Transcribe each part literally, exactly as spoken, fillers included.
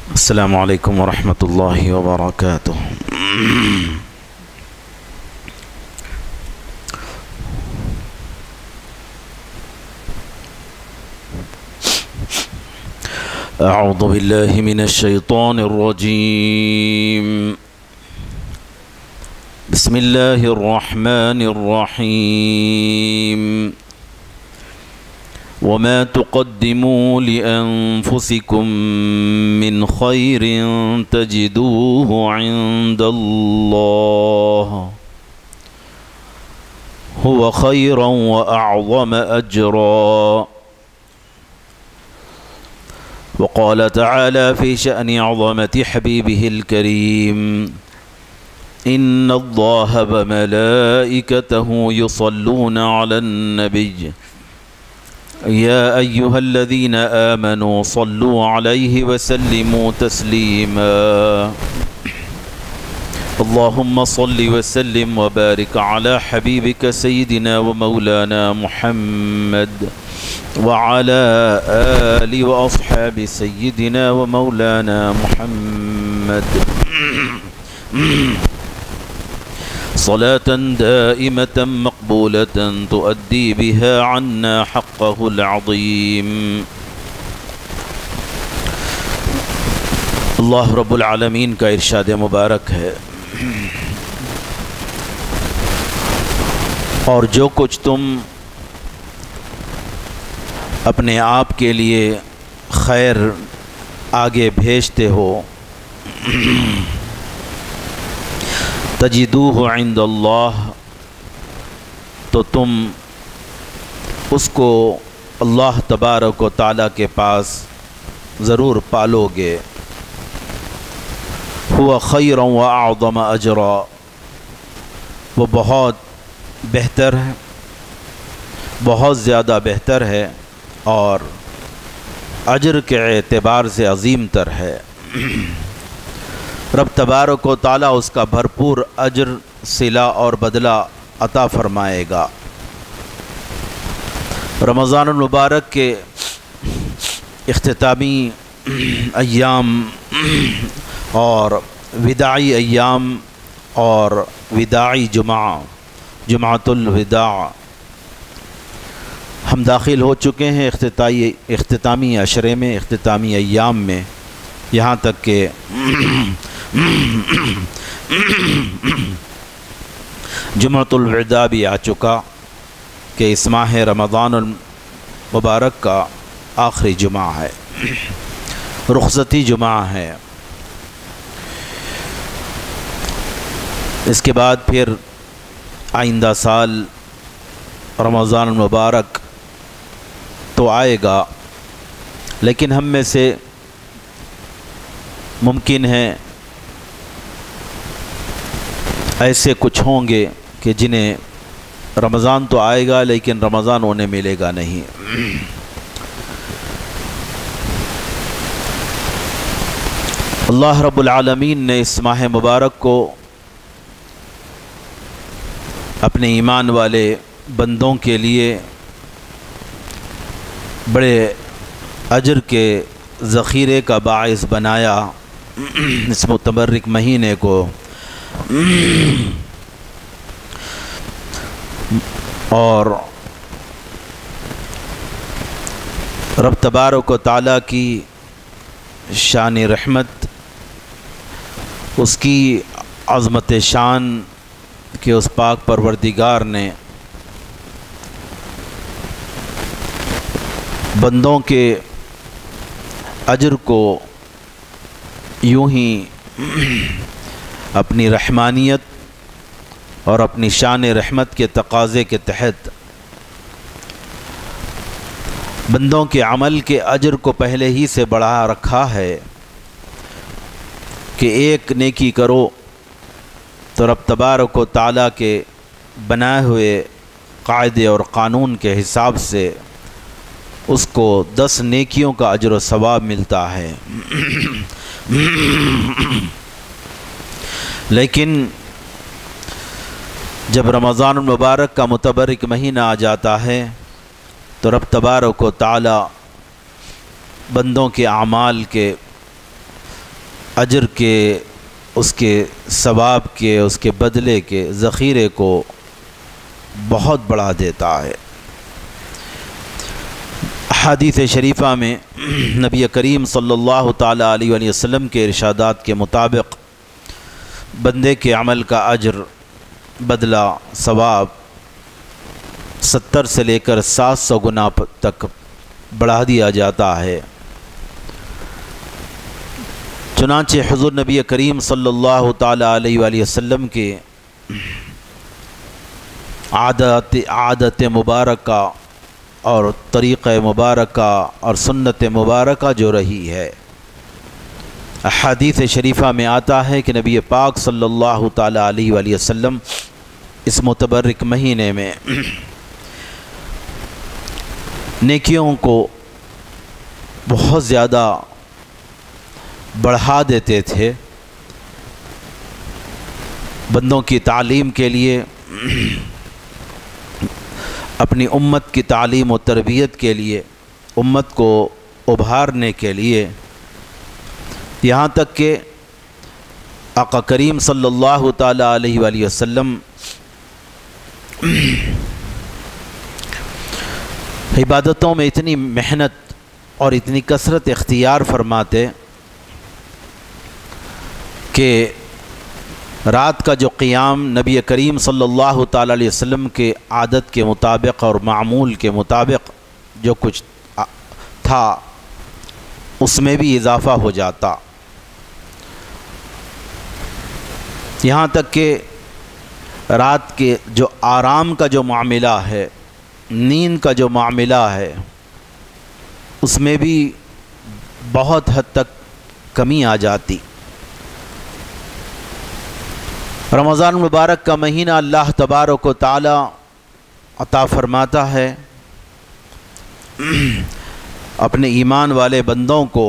السلام علیکم ورحمۃ اللہ وبرکاتہ۔ اعوذ باللہ من الشیطان الرجیم، بسم اللہ الرحمن الرحیم۔ وما تقدموا لأنفسكم من خير تجدوه عند الله هو خيرا وأعظم أجرا۔ وقال تعالى في شأن عظمة حبيبه الكريم: إن الله وملائكته يصلون على النبي يا أيها الذين آمنوا صلوا عليه وسلموا تسليما۔ اللهم صل وسلم وبارك على حبيبك سيدنا ومولانا محمد وعلى آل وأصحاب سيدنا ومولانا محمد صلاة دائمة مقبولة تؤدي بها عنا حقه العظيم۔ اللہ رب العالمین کا ارشاد مبارک ہے، اور جو کچھ تم اپنے آپ کے لیے خیر آگے بھیجتے ہو، تجدوہ عند اللہ، تو تم اس کو اللہ تبارک و تعالیٰ کے پاس ضرور پالو گے۔ ہوا خیرا و اعظم اجرا، وہ بہت بہتر ہے، بہت زیادہ بہتر ہے اور اجر کے اعتبار سے عظیم تر ہے۔ رب تبارک و تعالیٰ اس کا بھرپور اجر، صلہ اور بدلہ عطا فرمائے گا۔ رمضان المبارک کے اختتامی ایام اور وداعی ایام اور وداعی جمعہ، جمعۃ الوداع، ہم داخل ہو چکے ہیں اختتامی اختتامی عشرے میں، اختتامی ایام میں، یہاں تک کہ جمعۃ الوداع بھی آ چکا کہ اس ماہ رمضان المبارک کا آخری جمعہ ہے، رخصتی جمعہ ہے۔ اس کے بعد پھر آئندہ سال رمضان المبارک تو آئے گا، لیکن ہم میں سے ممکن ہے ایسے کچھ ہوں گے کہ جنہیں رمضان تو آئے گا لیکن رمضان انہیں ملے گا نہیں۔ اللہ رب العالمین نے اس ماہ مبارک کو اپنے ایمان والے بندوں کے لیے بڑے اجر کے ذخیرے کا باعث بنایا۔ اس متبرک مہینے کو اور رب تبارک و تعالیٰ کی شان رحمت، اس کی عظمت شان کہ اس پاک پروردگار نے بندوں کے اجر کو یوں ہی اپنی رحمانیت اور اپنی شان رحمت کے تقاضے کے تحت بندوں کے عمل کے اجر کو پہلے ہی سے بڑھا رکھا ہے کہ ایک نیکی کرو تو رب تبارک و تعالیٰ کے بنائے ہوئے قاعدے اور قانون کے حساب سے اس کو دس نیکیوں کا اجر و ثواب ملتا ہے۔ لیکن جب رمضان المبارک کا متبرک مہینہ آ جاتا ہے تو رب تبارک و تعالی بندوں کے اعمال کے اجر کے، اس کے ثواب کے، اس کے بدلے کے ذخیرے کو بہت بڑھا دیتا ہے۔ حدیث شریفہ میں نبی کریم صلی اللہ تعالیٰ علیہ وآلہ وسلم کے ارشادات کے مطابق بندے کے عمل کا اجر، بدلہ، ثواب ستر سے لے کر سات سو گنا تک بڑھا دیا جاتا ہے۔ چنانچہ حضور نبی کریم صلی اللہ تعالیٰ علیہ وآلہ وسلم کے عادت عادت مبارکہ اور طریقہ مبارکہ اور سنت مبارکہ جو رہی ہے، احادیث شریفہ میں آتا ہے کہ نبی پاک صلی اللہ تعالیٰ علیہ وآلہ وسلم اس متبرک مہینے میں نیکیوں کو بہت زیادہ بڑھا دیتے تھے، بندوں کی تعلیم کے لیے، اپنی امت کی تعلیم و تربیت کے لیے، امت کو ابھارنے کے لیے، یہاں تک کہ آقا کریم صلی اللہ تعالیٰ علیہ وآلہ وسلم عبادتوں میں اتنی محنت اور اتنی کثرت اختیار فرماتے کہ رات کا جو قیام نبی کریم صلی اللہ تعالیٰ علیہ وسلم کے عادت کے مطابق اور معمول کے مطابق جو کچھ تھا اس میں بھی اضافہ ہو جاتا، یہاں تک کہ رات کے جو آرام کا جو معاملہ ہے، نیند کا جو معاملہ ہے، اس میں بھی بہت حد تک کمی آ جاتی۔ رمضان مبارک کا مہینہ اللہ تبارک و تعالی عطا فرماتا ہے اپنے ایمان والے بندوں کو۔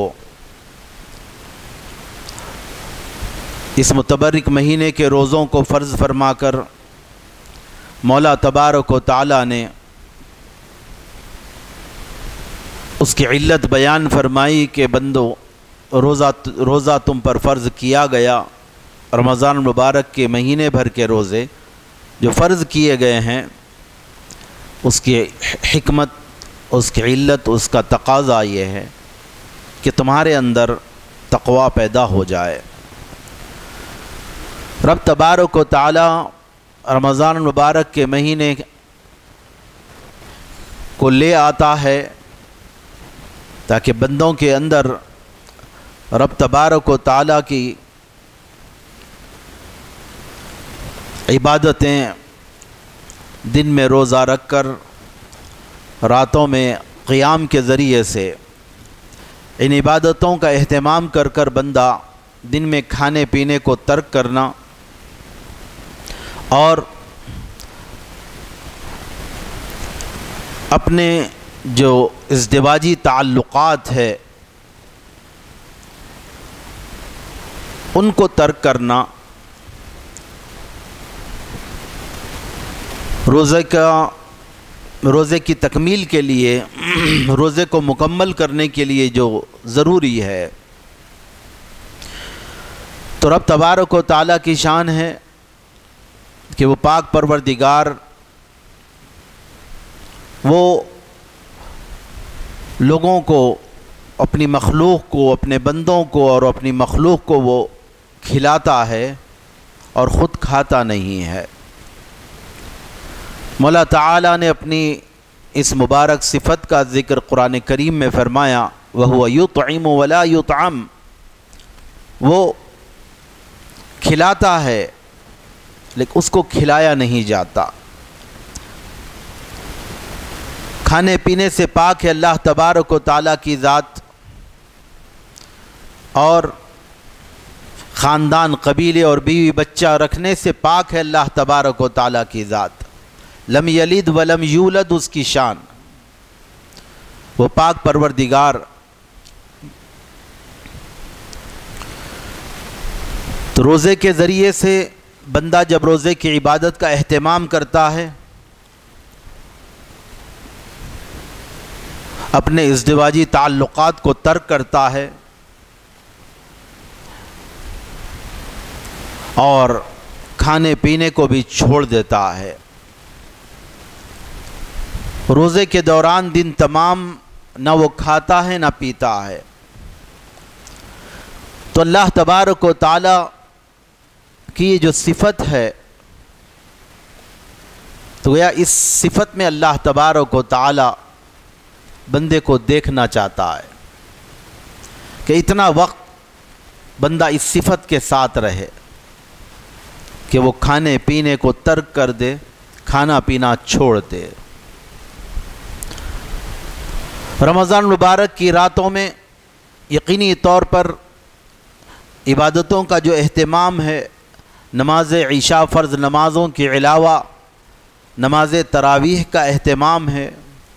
اس متبرک مہینے کے روزوں کو فرض فرما کر مولا تبارک و تعالی نے اس کی علت بیان فرمائی کہ بندو، روزہ روزہ تم پر فرض کیا گیا، رمضان مبارک کے مہینے بھر کے روزے جو فرض کیے گئے ہیں، اس کی حکمت، اس کی علت، اس کا تقاضا یہ ہے کہ تمہارے اندر تقوی پیدا ہو جائے۔ رب تبارک و تعالی رمضان مبارک کے مہینے کو لے آتا ہے تاکہ بندوں کے اندر رب تبارک و تعالی کی عبادتیں دن میں روزہ رکھ کر، راتوں میں قیام کے ذریعے سے ان عبادتوں کا اہتمام کر کر بندہ دن میں کھانے پینے کو ترک کرنا اور اپنے جو ازدواجی تعلقات ہے ان کو ترک کرنا، روزے کا روزے کی تکمیل کے لیے، روزے کو مکمل کرنے کے لیے جو ضروری ہے، تو رب تبارک و تعالیٰ کی شان ہے کہ وہ پاک پروردگار وہ لوگوں کو، اپنی مخلوق کو، اپنے بندوں کو اور اپنی مخلوق کو وہ کھلاتا ہے اور خود کھاتا نہیں ہے۔ مولا تعالیٰ نے اپنی اس مبارک صفت کا ذکر قرآن کریم میں فرمایا، وَهُوَ يُطْعِمُ وَلَا يُطْعَمُ، وہ کھلاتا ہے لیکن اس کو کھلایا نہیں جاتا۔ کھانے پینے سے پاک ہے اللہ تبارک و تعالیٰ کی ذات، اور خاندان، قبیلے اور بیوی بچہ رکھنے سے پاک ہے اللہ تبارک و تعالیٰ کی ذات۔ لم یلد ولم یولد اس کی شان، وہ پاک پروردگار۔ تو روزے کے ذریعے سے بندہ جب روزے کی عبادت کا اہتمام کرتا ہے، اپنے ازدواجی تعلقات کو ترک کرتا ہے، اور کھانے پینے کو بھی چھوڑ دیتا ہے۔ روزے کے دوران دن تمام نہ وہ کھاتا ہے نہ پیتا ہے۔ تو اللہ تبارک و تعالی کی یہ جو صفت ہے، تو گویا اس صفت میں اللہ تبارک و تعالی بندے کو دیکھنا چاہتا ہے کہ اتنا وقت بندہ اس صفت کے ساتھ رہے کہ وہ کھانے پینے کو ترک کر دے، کھانا پینا چھوڑ دے۔ رمضان مبارک کی راتوں میں یقینی طور پر عبادتوں کا جو اہتمام ہے، نماز عشاء فرض نمازوں کے علاوہ نماز تراویح کا اہتمام ہے۔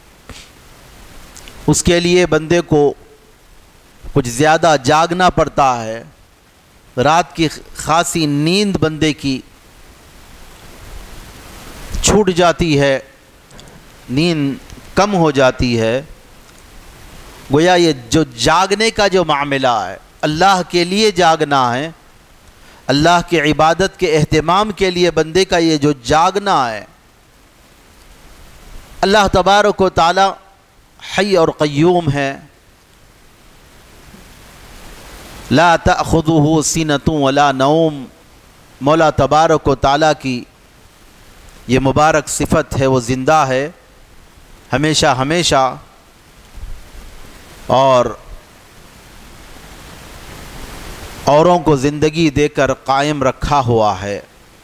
اس کے لیے بندے کو کچھ زیادہ جاگنا پڑتا ہے، رات کی خاصی نیند بندے کی چھوٹ جاتی ہے، نیند کم ہو جاتی ہے۔ گویا یہ جو جاگنے کا جو معاملہ ہے، اللہ کے لیے جاگنا ہے، اللہ کے عبادت کے اہتمام کے لیے بندے کا یہ جو جاگنا ہے، اللہ تبارک و تعالی حی اور قیوم ہے، لا تأخذہ سنۃ ولا نوم۔ مولا تبارک و تعالی کی یہ مبارک صفت ہے، وہ زندہ ہے ہمیشہ ہمیشہ، اور اوروں کو زندگی دے کر قائم رکھا ہوا ہے۔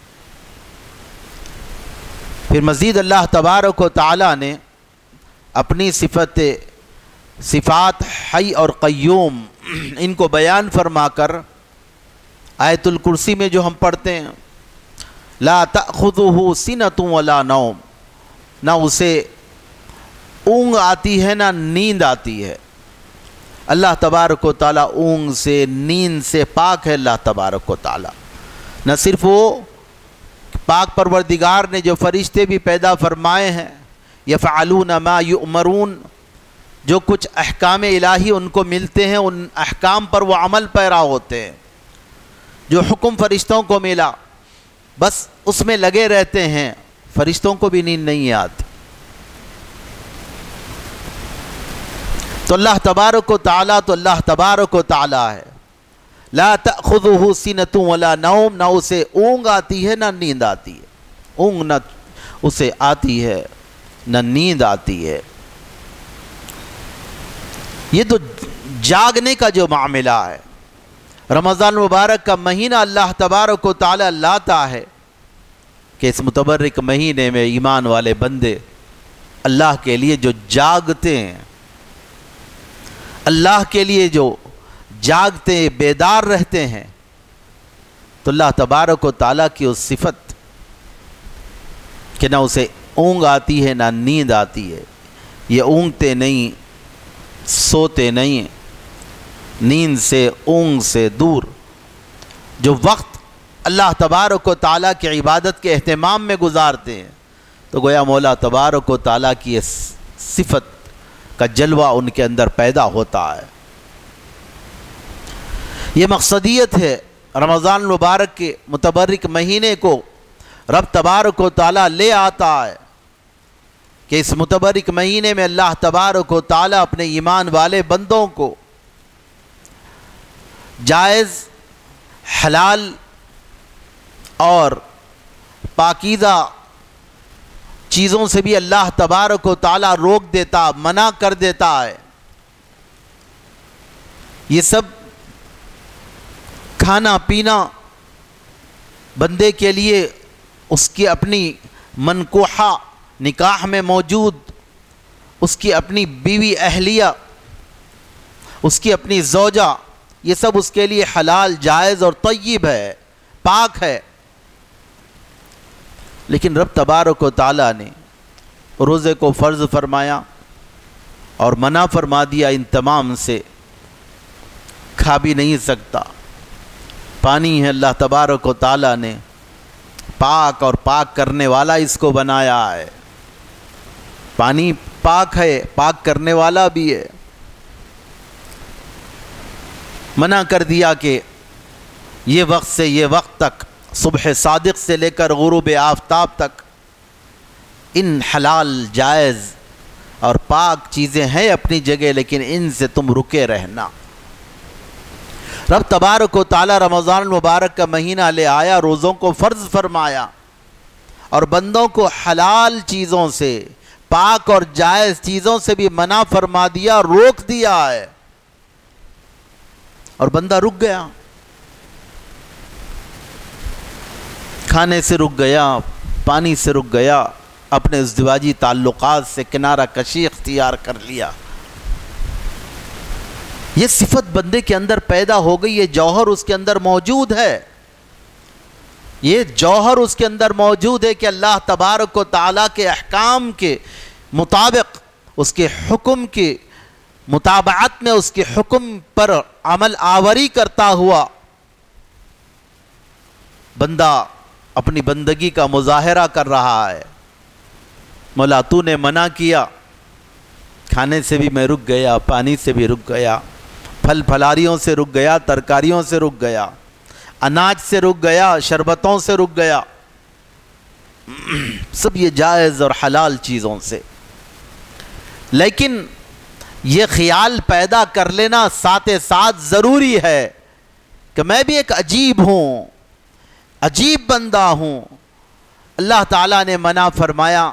پھر مزید اللہ تبارک و تعالی نے اپنی صفت صفات حی اور قیوم ان کو بیان فرما کر آیت الکرسی میں جو ہم پڑھتے ہیں، لا تأخذہ سنۃ ولا نوم، نہ اسے اونگ آتی ہے نہ نیند آتی ہے۔ اللہ تبارک و تعالیٰ اونگ سے نیند سے پاک ہے۔ اللہ تبارک و تعالیٰ نہ صرف وہ پاک پروردگار نے جو فرشتے بھی پیدا فرمائے ہیں، یفعلون ما یؤمرون، جو کچھ احکام الہی ان کو ملتے ہیں ان احکام پر وہ عمل پیرا ہوتے ہیں، جو حکم فرشتوں کو ملا بس اس میں لگے رہتے ہیں، فرشتوں کو بھی نیند نہیں آتی۔ تو اللہ تبارک و تعالیٰ تو اللہ تبارک و تعالیٰ ہے، لا تأخذہ سنۃ ولا نوم، نہ اسے اونگ آتی ہے نہ نیند آتی ہے، اونگ نہ اسے آتی ہے نہ نیند آتی ہے۔ یہ تو جاگنے کا جو معاملہ ہے، رمضان مبارک کا مہینہ اللہ تبارک و تعالیٰ لاتا ہے کہ اس متبرک مہینے میں ایمان والے بندے اللہ کے لیے جو جاگتے ہیں، اللہ کے لیے جو جاگتے بیدار رہتے ہیں، تو اللہ تبارک و تعالیٰ کی اس صفت کہ نہ اسے اونگ آتی ہے نہ نیند آتی ہے، یہ اونگتے نہیں، سوتے نہیں، نیند سے اونگ سے دور، جو وقت اللہ تبارک و تعالیٰ کی عبادت کے اہتمام میں گزارتے ہیں، تو گویا مولا تبارک و تعالیٰ کی اس صفت کا جلوہ ان کے اندر پیدا ہوتا ہے۔ یہ مقصدیت ہے رمضان مبارک کے متبرک مہینے کو رب تبارک و تعالیٰ لے آتا ہے کہ اس متبرک مہینے میں اللہ تبارک و تعالیٰ اپنے ایمان والے بندوں کو جائز، حلال اور پاکیزہ چیزوں سے بھی اللہ تبارک و تعالیٰ روک دیتا، منع کر دیتا ہے۔ یہ سب کھانا پینا بندے کے لیے اس کی اپنی منکوحہ نکاح میں موجود، اس کی اپنی بیوی اہلیہ، اس کی اپنی زوجہ، یہ سب اس کے لیے حلال، جائز اور طیب ہے، پاک ہے۔ لیکن رب تبارک و تعالیٰ نے روزے کو فرض فرمایا اور منع فرما دیا ان تمام سے۔ کھا بھی نہیں سکتا، پانی ہے، اللہ تبارک و تعالیٰ نے پاک اور پاک کرنے والا اس کو بنایا ہے، پانی پاک ہے، پاک کرنے والا بھی ہے۔ منع کر دیا کہ یہ وقت سے یہ وقت تک صبح صادق سے لے کر غروب آفتاب تک ان حلال جائز اور پاک چیزیں ہیں اپنی جگہ، لیکن ان سے تم رکے رہنا۔ رب تبارک و تعالی رمضان المبارک کا مہینہ لے آیا، روزوں کو فرض فرمایا اور بندوں کو حلال چیزوں سے، پاک اور جائز چیزوں سے بھی منع فرما دیا، روک دیا ہے، اور بندہ رک گیا، کھانے سے رک گیا، پانی سے رک گیا، اپنے ازدواجی تعلقات سے کنارہ کشی اختیار کر لیا۔ یہ صفت بندے کے اندر پیدا ہو گئی، یہ جوہر اس کے اندر موجود ہے، یہ جوہر اس کے اندر موجود ہے کہ اللہ تبارک و تعالیٰ کے احکام کے مطابق، اس کے حکم کی مطابعت میں، اس کے حکم پر عمل آوری کرتا ہوا بندہ اپنی بندگی کا مظاہرہ کر رہا ہے۔ مولا تو نے منع کیا، کھانے سے بھی میں رک گیا، پانی سے بھی رک گیا، پھل پھلاریوں سے رک گیا، ترکاریوں سے رک گیا، اناج سے رک گیا، شربتوں سے رک گیا، سب یہ جائز اور حلال چیزوں سے۔ لیکن یہ خیال پیدا کر لینا ساتھ ساتھ ضروری ہے کہ میں بھی ایک عجیب ہوں، عجیب بندہ ہوں۔ اللہ تعالیٰ نے منع فرمایا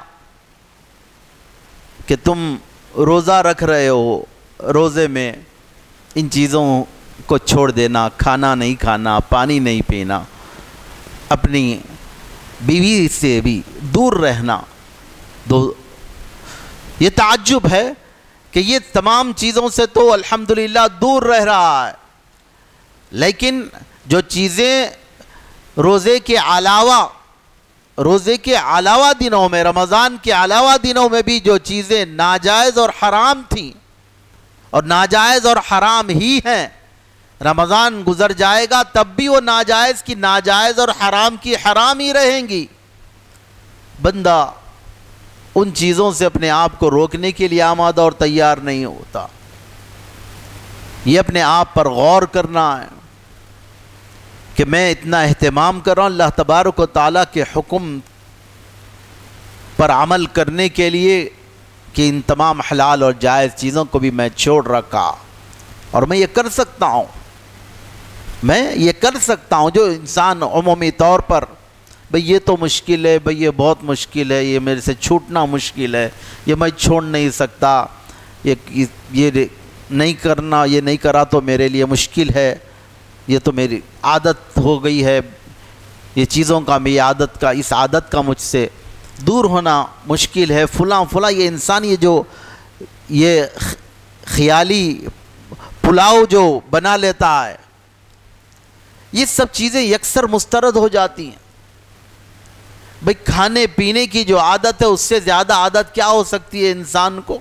کہ تم روزہ رکھ رہے ہو، روزے میں ان چیزوں کو چھوڑ دینا، کھانا نہیں کھانا، پانی نہیں پینا، اپنی بیوی سے بھی دور رہنا۔ دو یہ تعجب ہے کہ یہ تمام چیزوں سے تو الحمدللہ دور رہ رہا ہے، لیکن جو چیزیں روزے کے علاوہ روزے کے علاوہ دنوں میں، رمضان کے علاوہ دنوں میں بھی جو چیزیں ناجائز اور حرام تھیں اور ناجائز اور حرام ہی ہیں، رمضان گزر جائے گا تب بھی وہ ناجائز کی ناجائز اور حرام کی حرام ہی رہیں گی۔ بندہ ان چیزوں سے اپنے آپ کو روکنے کے لیے آمادہ اور تیار نہیں ہوتا۔ یہ اپنے آپ پر غور کرنا ہے کہ میں اتنا اہتمام کر رہا ہوں اللہ تبارک و تعالیٰ کے حکم پر عمل کرنے کے لیے کہ ان تمام حلال اور جائز چیزوں کو بھی میں چھوڑ رکھا، اور میں یہ کر سکتا ہوں، میں یہ کر سکتا ہوں۔ جو انسان عمومی طور پر بھئی یہ تو مشکل ہے، بھئی یہ بہت مشکل ہے، یہ میرے سے چھوٹنا مشکل ہے، یہ میں چھوڑ نہیں سکتا، یہ یہ نہیں کرنا، یہ نہیں کرا تو میرے لیے مشکل ہے، یہ تو میری عادت ہو گئی ہے، یہ چیزوں کا میری عادت کا اس عادت کا مجھ سے دور ہونا مشکل ہے، فلاں فلاں، یہ انسان یہ جو یہ خیالی پلاؤ جو بنا لیتا ہے، یہ سب چیزیں یکسر مسترد ہو جاتی ہیں۔ بھئی کھانے پینے کی جو عادت ہے اس سے زیادہ عادت کیا ہو سکتی ہے انسان کو؟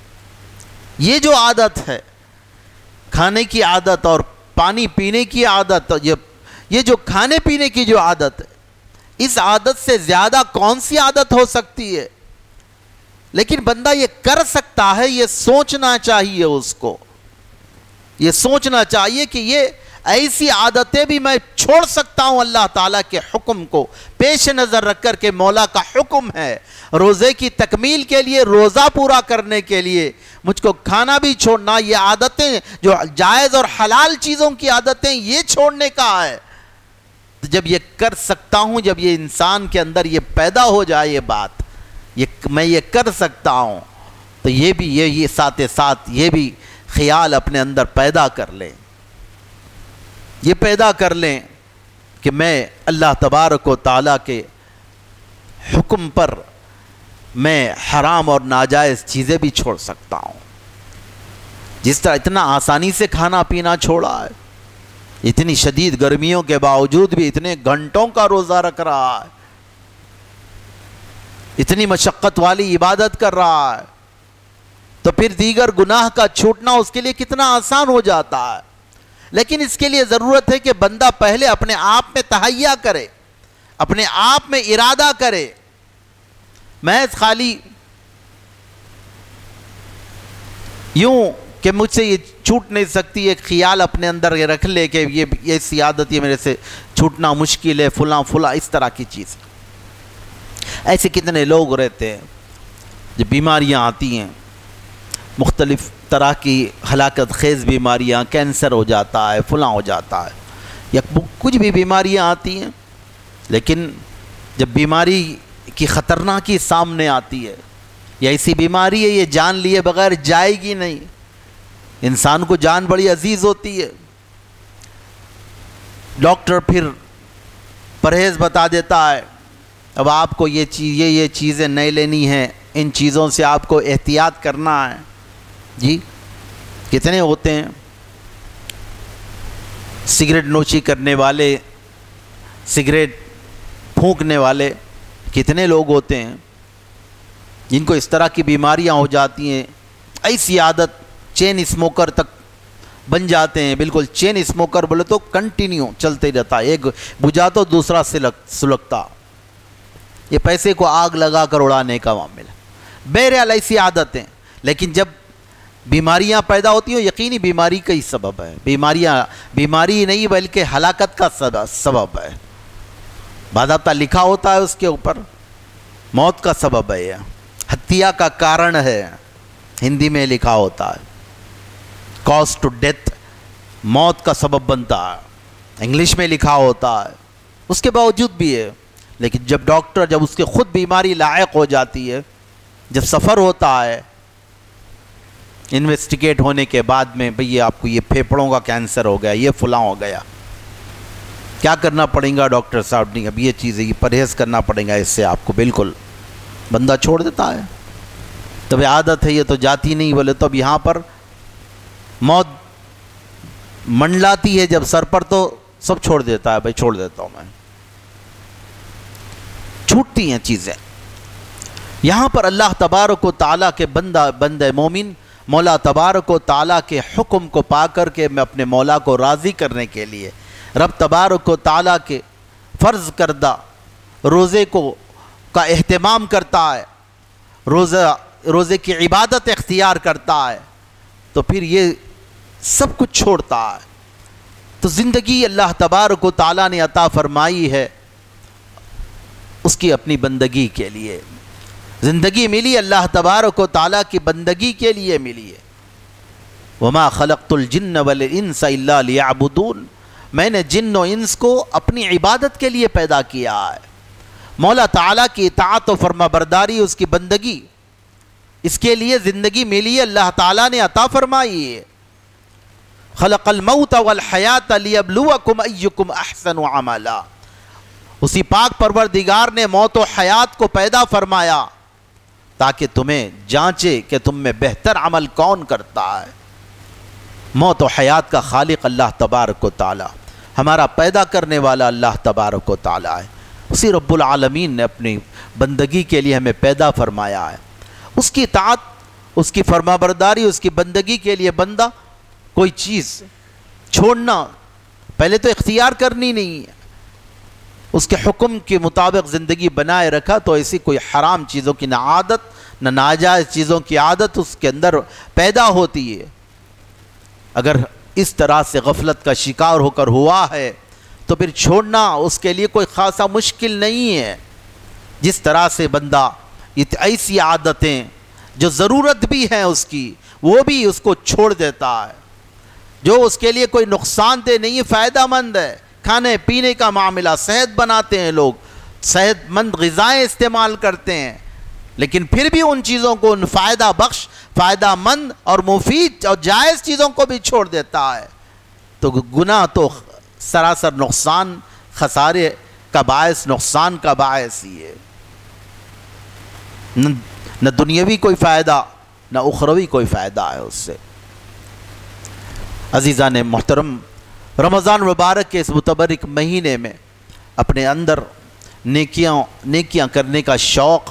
یہ جو عادت ہے، کھانے کی عادت اور پانی پینے کی عادت، یہ جو کھانے پینے کی جو عادت ہے، اس عادت سے زیادہ کون سی عادت ہو سکتی ہے؟ لیکن بندہ یہ کر سکتا ہے، یہ سوچنا چاہیے اس کو، یہ سوچنا چاہیے کہ یہ ایسی عادتیں بھی میں چھوڑ سکتا ہوں اللہ تعالیٰ کے حکم کو پیش نظر رکھ کر کے۔ مولا کا حکم ہے روزے کی تکمیل کے لیے، روزہ پورا کرنے کے لیے مجھ کو کھانا بھی چھوڑنا، یہ عادتیں جو جائز اور حلال چیزوں کی عادتیں یہ چھوڑنے کا ہے۔ جب یہ کر سکتا ہوں، جب یہ انسان کے اندر یہ پیدا ہو جائے یہ بات، یہ میں یہ کر سکتا ہوں، تو یہ بھی یہ یہ ساتھ ساتھ یہ بھی خیال اپنے اندر پیدا کر لیں، یہ پیدا کر لیں کہ میں اللہ تبارک و تعالیٰ کے حکم پر میں حرام اور ناجائز چیزیں بھی چھوڑ سکتا ہوں۔ جس طرح اتنا آسانی سے کھانا پینا چھوڑا ہے، اتنی شدید گرمیوں کے باوجود بھی اتنے گھنٹوں کا روزہ رکھ رہا ہے، اتنی مشقت والی عبادت کر رہا ہے، تو پھر دیگر گناہ کا چھوٹنا اس کے لیے کتنا آسان ہو جاتا ہے۔ لیکن اس کے لیے ضرورت ہے کہ بندہ پہلے اپنے آپ میں تہیہ کرے، اپنے آپ میں ارادہ کرے۔ محض خالی یوں کہ مجھ سے یہ چھوٹ نہیں سکتی، ایک خیال اپنے اندر یہ رکھ لے کہ یہ یہ سی عادت یہ میرے سے چھوٹنا مشکل ہے، فلاں فلاں اس طرح کی چیز. ایسے کتنے لوگ رہتے ہیں جب بیماریاں آتی ہیں، مختلف طرح کی ہلاکت خیز بیماریاں، کینسر ہو جاتا ہے، فلاں ہو جاتا ہے، یا کچھ بھی بیماریاں آتی ہیں، لیکن جب بیماری کی خطرناکی سامنے آتی ہے، یا ایسی بیماری ہے یہ جان لیے بغیر جائے گی نہیں، انسان کو جان بڑی عزیز ہوتی ہے، ڈاکٹر پھر پرہیز بتا دیتا ہے، اب آپ کو یہ چیز یہ یہ چیزیں نہیں لینی ہیں، ان چیزوں سے آپ کو احتیاط کرنا ہے. جی کتنے ہوتے ہیں سگریٹ نوشی کرنے والے، سگریٹ پھونکنے والے، کتنے لوگ ہوتے ہیں جن کو اس طرح کی بیماریاں ہو جاتی ہیں، ایسی عادت چین اسموکر تک بن جاتے ہیں. بالکل چین اسموکر بولے تو کنٹینیو چلتے رہتا ہے، ایک بجھا تو دوسرا سلگتا. یہ پیسے کو آگ لگا کر اڑانے کا معاملہ. بہرحال ایسی عادتیں، لیکن جب بیماریاں پیدا ہوتی ہیں یقینی بیماری کا ہی سبب ہے. بیماریاں بیماری نہیں بلکہ ہلاکت کا سبب ہے. باضابطہ لکھا ہوتا ہے اس کے اوپر، موت کا سبب ہے، ہتیا کا کارن ہے، ہندی میں لکھا ہوتا ہے کاز ٹو ڈیتھ، موت کا سبب بنتا ہے، انگلش میں لکھا ہوتا ہے. اس کے باوجود بھی ہے، لیکن جب ڈاکٹر جب اس کے خود بیماری لاحق ہو جاتی ہے، جب سفر ہوتا ہے انویسٹیگیٹ ہونے کے بعد میں، بھئی آپ کو یہ پھیپھڑوں کا کینسر ہو گیا، یہ فلاں ہو گیا، کیا کرنا پڑے گا ڈاکٹر صاحب؟ نہیں، اب یہ چیزیں یہ پرہیز کرنا پڑے گا، اس سے آپ کو بالکل بندہ چھوڑ دیتا ہے. تب عادت ہے یہ تو جاتی نہیں، بولے تو اب یہاں پر موت منڈلاتی ہے جب سر پر تو سب چھوڑ دیتا ہے، بھائی چھوڑ دیتا ہوں میں. چھوٹتی ہیں چیزیں. یہاں پر اللہ تبارک و تعالیٰ کے بندہ بندہ مومن مولا تبارک و تعالیٰ کے حکم کو پا کر کے میں اپنے مولا کو راضی کرنے کے لیے رب تبارک و تعالیٰ کے فرض کردہ روزے کو کا اہتمام کرتا ہے، روزہ روزے کی عبادت اختیار کرتا ہے، تو پھر یہ سب کچھ چھوڑتا ہے. تو زندگی اللہ تبارک و تعالیٰ نے عطا فرمائی ہے اس کی اپنی بندگی کے لیے. زندگی ملی اللہ تبارک و تعالیٰ کی بندگی کے لیے ملی ہے. وما خلقت الجن والانس الا لیعبدون، میں نے جن و انس کو اپنی عبادت کے لیے پیدا کیا ہے. مولا تعالیٰ کی اطاعت و فرما برداری، اس کی بندگی، اس کے لیے زندگی ملی ہے، اللہ تعالیٰ نے عطا فرمائی ہے. خلق الموت والحیات لیبلوکم ایکم احسن عملا، اسی پاک پروردگار نے موت و حیات کو پیدا فرمایا تاکہ تمہیں جانچے کہ تم میں بہتر عمل کون کرتا ہے. موت و حیات کا خالق اللہ تبارک و تعالی، ہمارا پیدا کرنے والا اللہ تبارک و تعالی ہے. اسی رب العالمین نے اپنی بندگی کے لیے ہمیں پیدا فرمایا ہے. اس کی اطاعت، اس کی فرما برداری، اس کی بندگی کے لیے بندہ کوئی چیز چھوڑنا پہلے تو اختیار کرنی نہیں ہے. اس کے حکم کے مطابق زندگی بنائے رکھا تو ایسی کوئی حرام چیزوں کی نہ عادت نہ ناجائز چیزوں کی عادت اس کے اندر پیدا ہوتی ہے. اگر اس طرح سے غفلت کا شکار ہو کر ہوا ہے تو پھر چھوڑنا اس کے لیے کوئی خاصا مشکل نہیں ہے. جس طرح سے بندہ ایسی عادتیں جو ضرورت بھی ہیں اس کی وہ بھی اس کو چھوڑ دیتا ہے، جو اس کے لیے کوئی نقصان دہ نہیں، فائدہ مند ہے. کھانے پینے کا معاملہ، صحت بناتے ہیں لوگ، صحت مند غذائیں استعمال کرتے ہیں، لیکن پھر بھی ان چیزوں کو، ان فائدہ بخش، فائدہ مند اور مفید اور جائز چیزوں کو بھی چھوڑ دیتا ہے. تو گناہ تو سراسر نقصان، خسارے کا باعث، نقصان کا باعث ہی ہے. نہ دنیاوی کوئی فائدہ نہ اخروی کوئی فائدہ ہے اس سے. عزیزان محترم، رمضان مبارک کے اس متبرک مہینے میں اپنے اندر نیکیاں نیکیاں کرنے کا شوق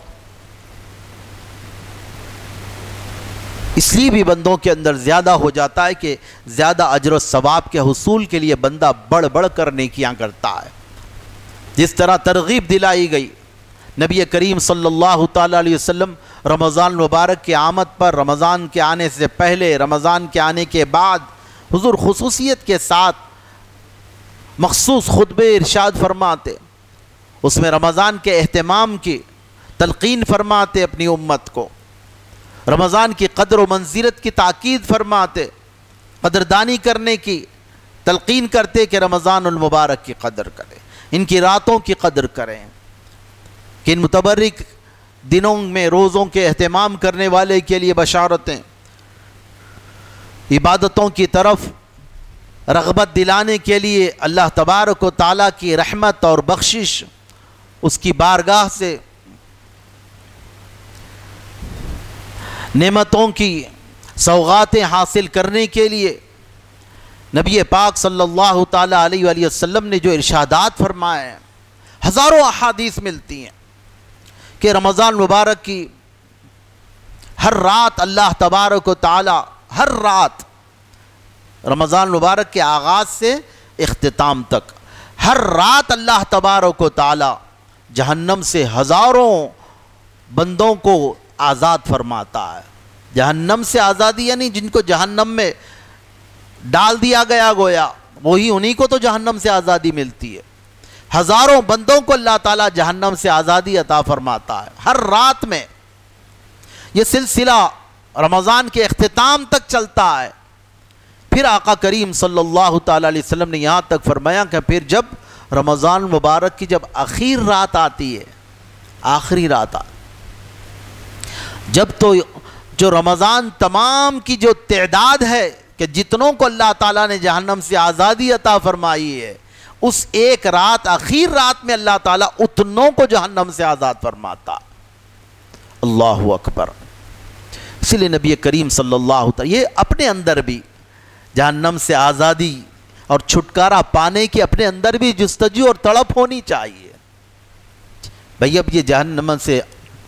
اس لیے بھی بندوں کے اندر زیادہ ہو جاتا ہے کہ زیادہ اجر و ثواب کے حصول کے لیے بندہ بڑھ بڑھ کر نیکیاں کرتا ہے. جس طرح ترغیب دلائی گئی نبی کریم صلی اللہ تعالیٰ علیہ وسلم رمضان المبارک کی آمد پر، رمضان کے آنے سے پہلے، رمضان کے آنے کے بعد، حضور خصوصیت کے ساتھ مخصوص خطبے ارشاد فرماتے، اس میں رمضان کے اہتمام کی تلقین فرماتے اپنی امت کو، رمضان کی قدر و منزلت کی تاکید فرماتے، قدردانی کرنے کی تلقین کرتے کہ رمضان المبارک کی قدر کریں، ان کی راتوں کی قدر کریں، کہ ان متبرک دنوں میں روزوں کے اہتمام کرنے والے کے لیے بشارتیں، عبادتوں کی طرف رغبت دلانے کے لیے اللہ تبارک و تعالیٰ کی رحمت اور بخشش، اس کی بارگاہ سے نعمتوں کی سوغاتیں حاصل کرنے کے لیے نبی پاک صلی اللہ تعالیٰ علیہ وآلہ وسلم نے جو ارشادات فرمائے ہیں، ہزاروں احادیث ملتی ہیں کہ رمضان مبارک کی ہر رات اللہ تبارک و تعالیٰ، ہر رات رمضان مبارک کے آغاز سے اختتام تک ہر رات اللہ تبارک و تعالیٰ جہنم سے ہزاروں بندوں کو آزاد فرماتا ہے۔ جہنم سے آزادی یعنی جن کو جہنم میں ڈال دیا گیا گویا، وہی انہی کو تو جہنم سے آزادی ملتی ہے۔ ہزاروں بندوں کو اللہ تعالیٰ جہنم سے آزادی عطا فرماتا ہے ہر رات میں۔ یہ سلسلہ رمضان کے اختتام تک چلتا ہے۔ پھر آقا کریم صلی اللہ تعالیٰ علیہ وسلم نے یہاں تک فرمایا کہ پھر جب رمضان مبارک کی جب آخر رات آتی ہے، آخری رات آتی، جب تو جو رمضان تمام کی جو تعداد ہے کہ جتنوں کو اللہ تعالیٰ نے جہنم سے آزادی عطا فرمائی ہے، اس ایک رات آخر رات میں اللہ تعالیٰ اتنوں کو جہنم سے آزاد فرماتا۔ اللہ اکبر۔ اس لیے نبی کریم صلی اللہ تعالیٰ یہ اپنے اندر بھی جہنم سے آزادی اور چھٹکارا پانے کی اپنے اندر بھی جستجو اور تڑپ ہونی چاہیے۔ بھئی اب یہ جہنم سے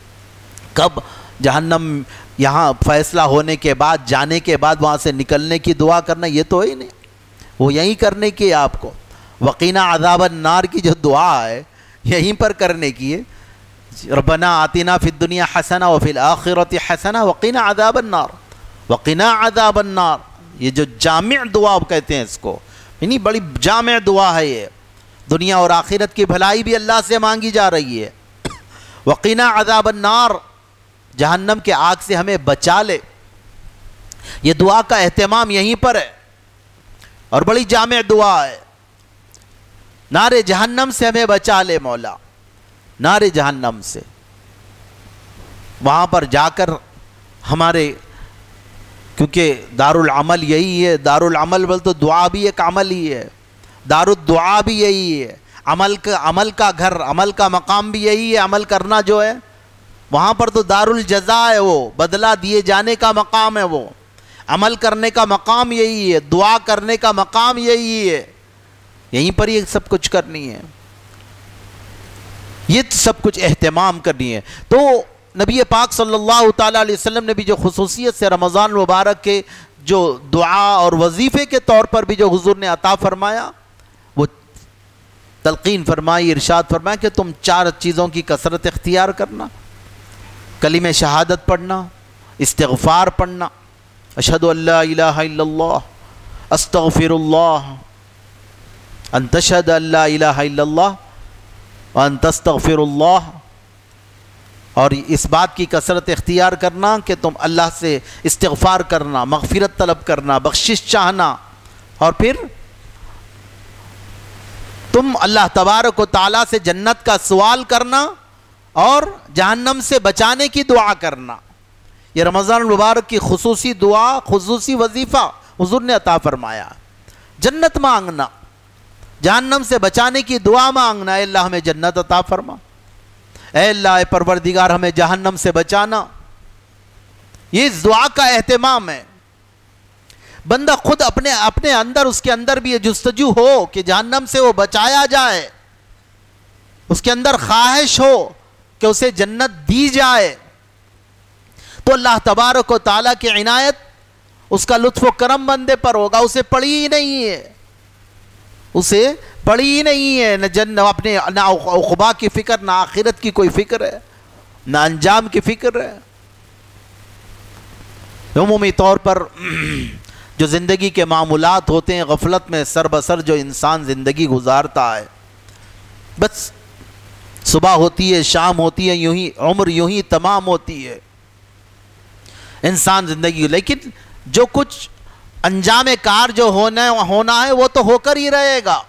کب جہنم یہاں فیصلہ ہونے کے بعد، جانے کے بعد وہاں سے نکلنے کی دعا کرنا، یہ تو ہی نہیں، وہ یہیں کرنے کی آپ کو وقینا عذاب النار کی جو دعا ہے یہیں پر کرنے کی ہے۔ ربنا آتنا فی الدنیا حسنہ وفی الآخرۃ حسنہ وقینا عذاب النار، وقینا عذاب النار، یہ جو جامع دعا کہتے ہیں اس کو، یعنی بڑی جامع دعا ہے یہ، دنیا اور آخرت کی بھلائی بھی اللہ سے مانگی جا رہی ہے۔ وقینا عذاب النار، جہنم کے آگ سے ہمیں بچا لے، یہ دعا کا اہتمام یہیں پر ہے اور بڑی جامع دعا ہے۔ نارے جہنم سے ہمیں بچا لے مولا، نارے جہنم سے۔ وہاں پر جا کر ہمارے، کیونکہ دار العمل یہی ہے، دار العمل بول تو دعا بھی ایک عمل ہی ہے، دار الدعا بھی یہی ہے، عمل کا عمل کا گھر، عمل کا مقام بھی یہی ہے، عمل کرنا جو ہے وہاں پر تو دار الجزا ہے، وہ بدلہ دیے جانے کا مقام ہے، وہ عمل کرنے کا مقام یہی ہے، دعا کرنے کا مقام یہی ہے، یہیں پر یہ سب کچھ کرنی ہے، یہ سب کچھ اہتمام کرنی ہے۔ تو نبی پاک صلی اللہ تعالیٰ علیہ وسلم نے بھی جو خصوصیت سے رمضان مبارک کے جو دعا اور وظیفے کے طور پر بھی جو حضور نے عطا فرمایا، وہ تلقین فرمائی، ارشاد فرمایا کہ تم چار چیزوں کی کثرت اختیار کرنا، کلمہ شہادت پڑھنا، استغفار پڑھنا، اشہد ان لا الہ الا اللہ، استغفر اللہ، ان تشہد ان لا الہ الا اللہ وان تستغفر اللہ، اور اس بات کی کثرت اختیار کرنا کہ تم اللہ سے استغفار کرنا، مغفرت طلب کرنا، بخشش چاہنا، اور پھر تم اللہ تبارک و تعالیٰ سے جنت کا سوال کرنا اور جہنم سے بچانے کی دعا کرنا۔ یہ رمضان المبارک کی خصوصی دعا، خصوصی وظیفہ حضور نے عطا فرمایا۔ جنت مانگنا، جہنم سے بچانے کی دعا مانگنا، اے اللہ ہمیں جنت عطا فرما، اے اللہ اے پروردگار ہمیں جہنم سے بچانا، یہ اس دعا کا اہتمام ہے۔ بندہ خود اپنے اپنے اندر، اس کے اندر بھی یہ جستجو ہو کہ جہنم سے وہ بچایا جائے، اس کے اندر خواہش ہو کہ اسے جنت دی جائے، تو اللہ تبارک و تعالیٰ کی عنایت، اس کا لطف و کرم بندے پر ہوگا۔ اسے پڑی ہی نہیں ہے، اسے پڑھی ہی نہیں ہے، نہ جن اپنے نہ عقبا کی فکر، نہ آخرت کی کوئی فکر ہے، نہ انجام کی فکر ہے۔ عمومی طور پر جو زندگی کے معمولات ہوتے ہیں، غفلت میں سر بسر جو انسان زندگی گزارتا ہے، بس صبح ہوتی ہے، شام ہوتی ہے، یوں ہی عمر یوں ہی تمام ہوتی ہے انسان زندگی۔ لیکن جو کچھ انجام کار جو ہونا ہونا ہے وہ تو ہو کر ہی رہے گا۔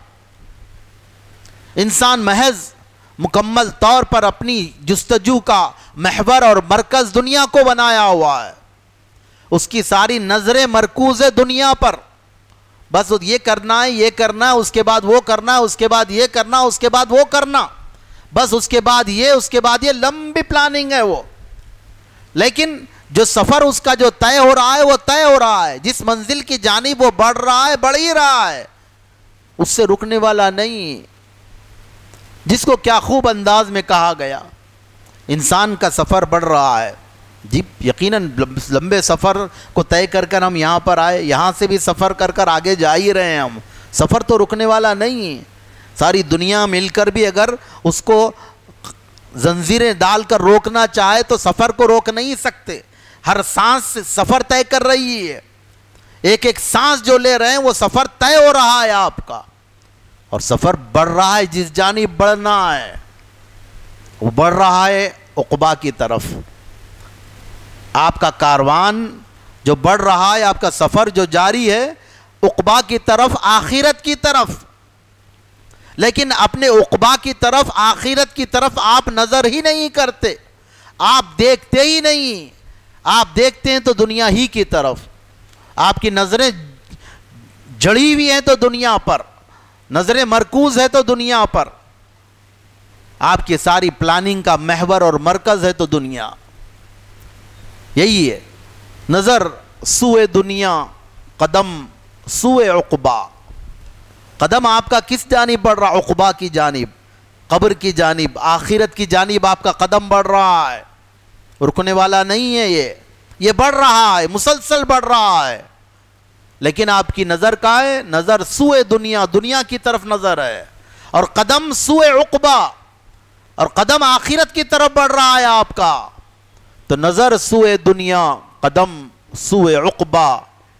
انسان محض مکمل طور پر اپنی جستجو کا محور اور مرکز دنیا کو بنایا ہوا ہے، اس کی ساری نظریں مرکوز ہے دنیا پر، بس یہ کرنا ہے، یہ کرنا ہے، اس کے بعد وہ کرنا ہے، اس کے بعد یہ کرنا، اس کے بعد وہ کرنا، بس اس کے بعد یہ، اس کے بعد یہ، لمبی پلاننگ ہے وہ۔ لیکن جو سفر اس کا جو طے ہو رہا ہے وہ طے ہو رہا ہے، جس منزل کی جانب وہ بڑھ رہا ہے بڑھ ہی رہا ہے، اس سے رکنے والا نہیں۔ جس کو کیا خوب انداز میں کہا گیا، انسان کا سفر بڑھ رہا ہے۔ جی یقیناً لمبے سفر کو طے کر کر ہم یہاں پر آئے، یہاں سے بھی سفر کر کر آگے جا ہی رہے ہیں ہم، سفر تو رکنے والا نہیں ہے۔ ساری دنیا مل کر بھی اگر اس کو زنجیریں ڈال کر روکنا چاہے تو سفر کو روک نہیں سکتے۔ ہر سانس سے سفر طے کر رہی ہے، ایک ایک سانس جو لے رہے ہیں وہ سفر طے ہو رہا ہے آپ کا، اور سفر بڑھ رہا ہے، جس جانب بڑھنا ہے وہ بڑھ رہا ہے عقبا کی طرف۔ آپ کا کاروان جو بڑھ رہا ہے، آپ کا سفر جو جاری ہے عقبا کی طرف، آخرت کی طرف۔ لیکن اپنے عقبا کی طرف، آخرت کی طرف آپ نظر ہی نہیں کرتے، آپ دیکھتے ہی نہیں۔ آپ دیکھتے ہیں تو دنیا ہی کی طرف، آپ کی نظریں جڑی ہوئی ہیں تو دنیا پر، نظریں مرکوز ہے تو دنیا پر، آپ کی ساری پلاننگ کا محور اور مرکز ہے تو دنیا۔ یہی ہے نظر سوئے دنیا، قدم سوئے عقبا۔ قدم آپ کا کس جانب بڑھ رہا؟ عقبا کی جانب، قبر کی جانب، آخرت کی جانب آپ کا قدم بڑھ رہا ہے، رکنے والا نہیں ہے یہ یہ بڑھ رہا ہے، مسلسل بڑھ رہا ہے۔ لیکن آپ کی نظر کہاں ہے؟ نظر سوئے دنیا، دنیا کی طرف نظر ہے، اور قدم سوئے عقبا، اور قدم آخرت کی طرف بڑھ رہا ہے آپ کا۔ تو نظر سوئے دنیا، قدم سوئے عقبا،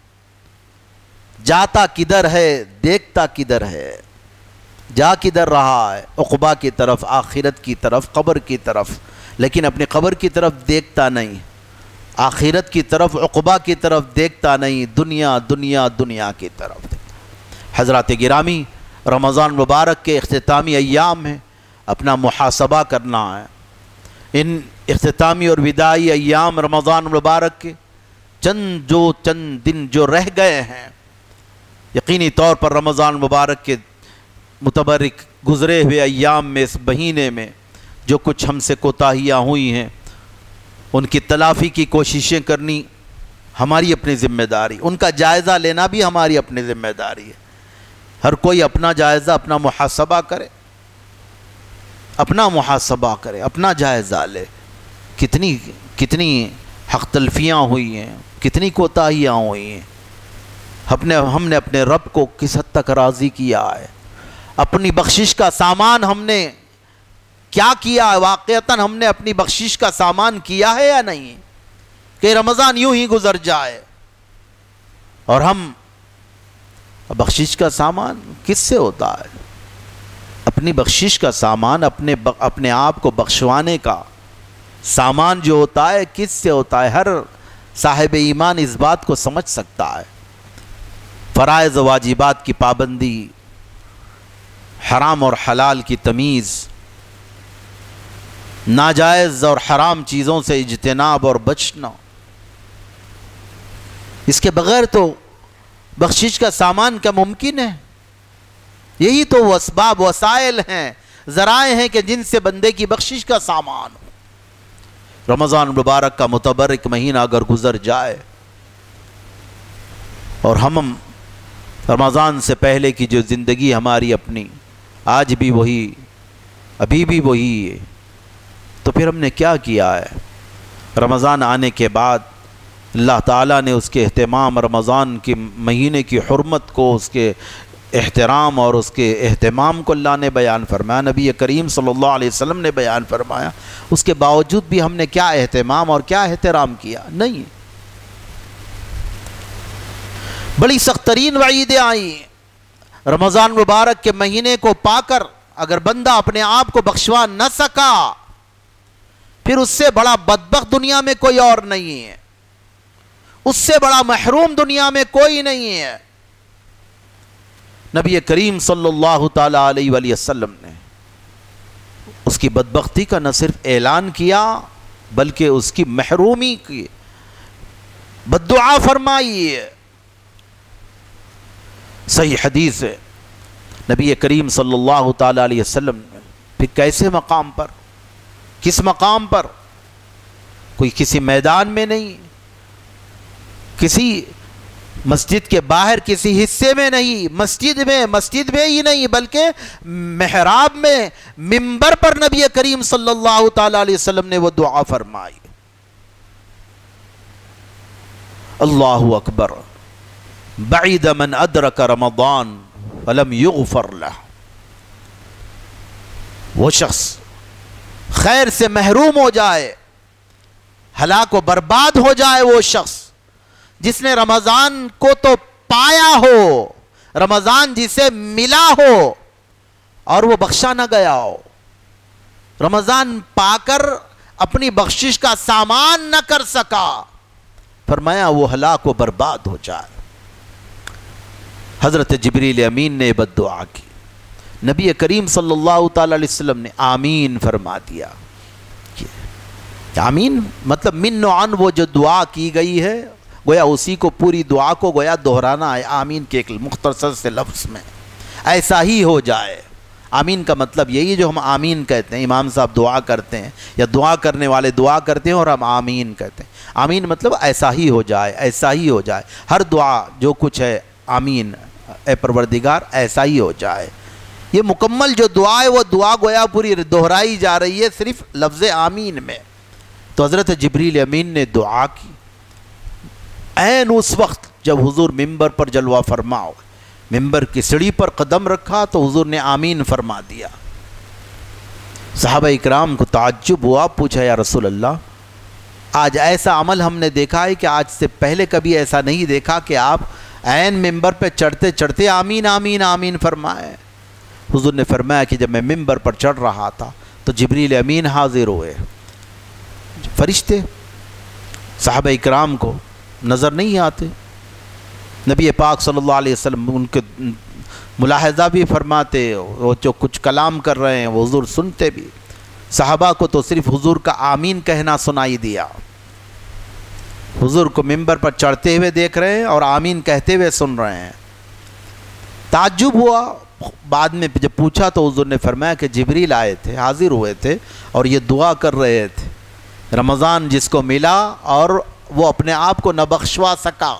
جاتا کدھر ہے دیکھتا کدھر ہے؟ جا کدھر رہا ہے؟ عقبا کی طرف، آخرت کی طرف، قبر کی طرف، لیکن اپنی قبر کی طرف دیکھتا نہیں، آخرت کی طرف، عقبا کی طرف دیکھتا نہیں، دنیا دنیا دنیا کی طرف۔ حضرات گرامی، رمضان مبارک کے اختتامی ایام ہیں، اپنا محاسبہ کرنا ہے۔ ان اختتامی اور وداعی ایام رمضان مبارک کے چند جو چند دن جو رہ گئے ہیں، یقینی طور پر رمضان مبارک کے متبرک گزرے ہوئے ایام میں، اس مہینے میں جو کچھ ہم سے کوتاہیاں ہوئی ہیں، ان کی تلافی کی کوششیں کرنی ہماری اپنی ذمہ داری، ان کا جائزہ لینا بھی ہماری اپنی ذمہ داری ہے۔ ہر کوئی اپنا جائزہ، اپنا محاسبہ کرے، اپنا محاسبہ کرے، اپنا جائزہ لے، کتنی کتنی حق تلفیاں ہوئی ہیں، کتنی کوتاہیاں ہوئی ہیں، ہم نے ہم نے اپنے رب کو کس حد تک راضی کیا ہے، اپنی بخشش کا سامان ہم نے کیا کیا ہے، واقعتاً ہم نے اپنی بخشش کا سامان کیا ہے یا نہیں، کہ رمضان یوں ہی گزر جائے اور ہم بخشش کا سامان کس سے ہوتا ہے؟ اپنی بخشش کا سامان، اپنے اپنے آپ کو بخشوانے کا سامان جو ہوتا ہے کس سے ہوتا ہے؟ ہر صاحب ایمان اس بات کو سمجھ سکتا ہے۔ فرائض و واجبات کی پابندی، حرام اور حلال کی تمیز، ناجائز اور حرام چیزوں سے اجتناب اور بچنا، اس کے بغیر تو بخشش کا سامان کیا ممکن ہے؟ یہی تو وہ اسباب وسائل ہیں، ذرائع ہیں کہ جن سے بندے کی بخشش کا سامان ہو۔ رمضان مبارک کا متبرک مہینہ اگر گزر جائے اور ہم رمضان سے پہلے کی جو زندگی ہماری اپنی آج بھی وہی، ابھی بھی وہی ہے، تو پھر ہم نے کیا کیا ہے؟ رمضان آنے کے بعد اللہ تعالیٰ نے اس کے اہتمام، رمضان کے مہینے کی حرمت کو، اس کے احترام اور اس کے اہتمام کو اللہ نے بیان فرمایا، نبی کریم صلی اللہ علیہ وسلم نے بیان فرمایا، اس کے باوجود بھی ہم نے کیا اہتمام اور کیا احترام کیا؟ نہیں۔ بڑی سخت ترین وعیدیں آئیں۔ رمضان مبارک کے مہینے کو پا کر اگر بندہ اپنے آپ کو بخشوا نہ سکا، پھر اس سے بڑا بدبخت دنیا میں کوئی اور نہیں ہے، اس سے بڑا محروم دنیا میں کوئی نہیں ہے۔ نبی کریم صلی اللہ تعالی علیہ وآلہ وسلم نے اس کی بدبختی کا نہ صرف اعلان کیا بلکہ اس کی محرومی کی بددعا فرمائی ہے۔ صحیح حدیث ہے، نبی کریم صلی اللہ تعالی علیہ وسلم نے پھر کیسے مقام پر، کس مقام پر؟ کوئی کسی میدان میں نہیں، کسی مسجد کے باہر کسی حصے میں نہیں، مسجد میں مسجد میں ہی نہیں بلکہ محراب میں منبر پر نبی کریم صلی اللہ تعالی علیہ وسلم نے وہ دعا فرمائی۔ اللہ اکبر، بعید من ادرک رمضان فلم یغفر لہ۔ وہ شخص خیر سے محروم ہو جائے، ہلاک و برباد ہو جائے وہ شخص جس نے رمضان کو تو پایا ہو، رمضان جسے ملا ہو اور وہ بخشا نہ گیا ہو، رمضان پا کر اپنی بخشش کا سامان نہ کر سکا، فرمایا وہ ہلاک و برباد ہو جائے۔ حضرت جبریل امین نے بد دعا کی، نبی کریم صلی اللہ تعالی علیہ وسلم نے آمین فرما دیا۔ آمین مطلب من و عن، وہ جو دعا کی گئی ہے گویا اسی کو، پوری دعا کو گویا دہرانا ہے آمین کے ایک مختصر سے لفظ میں، ایسا ہی ہو جائے۔ آمین کا مطلب یہی ہے جو ہم آمین کہتے ہیں، امام صاحب دعا کرتے ہیں یا دعا کرنے والے دعا کرتے ہیں اور ہم آمین کہتے ہیں۔ آمین مطلب ایسا ہی ہو جائے، ایسا ہی ہو جائے، ہر دعا جو کچھ ہے آمین، اے پروردگار ایسا ہی ہو جائے۔ یہ مکمل جو دعا ہے وہ دعا گویا پوری دہرائی جا رہی ہے صرف لفظ آمین میں۔ تو حضرت جبریل امین نے دعا کی، عین اس وقت جب حضور ممبر پر جلوہ فرما ہو، ممبر کی سیڑھی پر قدم رکھا تو حضور نے آمین فرما دیا۔ صحابہ اکرام کو تعجب ہوا، پوچھا یا رسول اللہ آج ایسا عمل ہم نے دیکھا ہے کہ آج سے پہلے کبھی ایسا نہیں دیکھا کہ آپ عین ممبر پہ چڑھتے چڑھتے آمین آمین آمین فرمائے۔ حضور نے فرمایا کہ جب میں ممبر پر چڑھ رہا تھا تو جبریل امین حاضر ہوئے۔ فرشتے صحابہ اکرام کو نظر نہیں آتے، نبی پاک صلی اللہ علیہ وسلم ان کے ملاحظہ بھی فرماتے، وہ جو کچھ کلام کر رہے ہیں وہ حضور سنتے بھی۔ صحابہ کو تو صرف حضور کا آمین کہنا سنائی دیا، حضور کو ممبر پر چڑھتے ہوئے دیکھ رہے ہیں اور آمین کہتے ہوئے سن رہے ہیں۔ تعجب ہوا، بعد میں جب پوچھا تو حضور نے فرمایا کہ جبریل آئے تھے، حاضر ہوئے تھے اور یہ دعا کر رہے تھے، رمضان جس کو ملا اور وہ اپنے آپ کو نہ بخشوا سکا،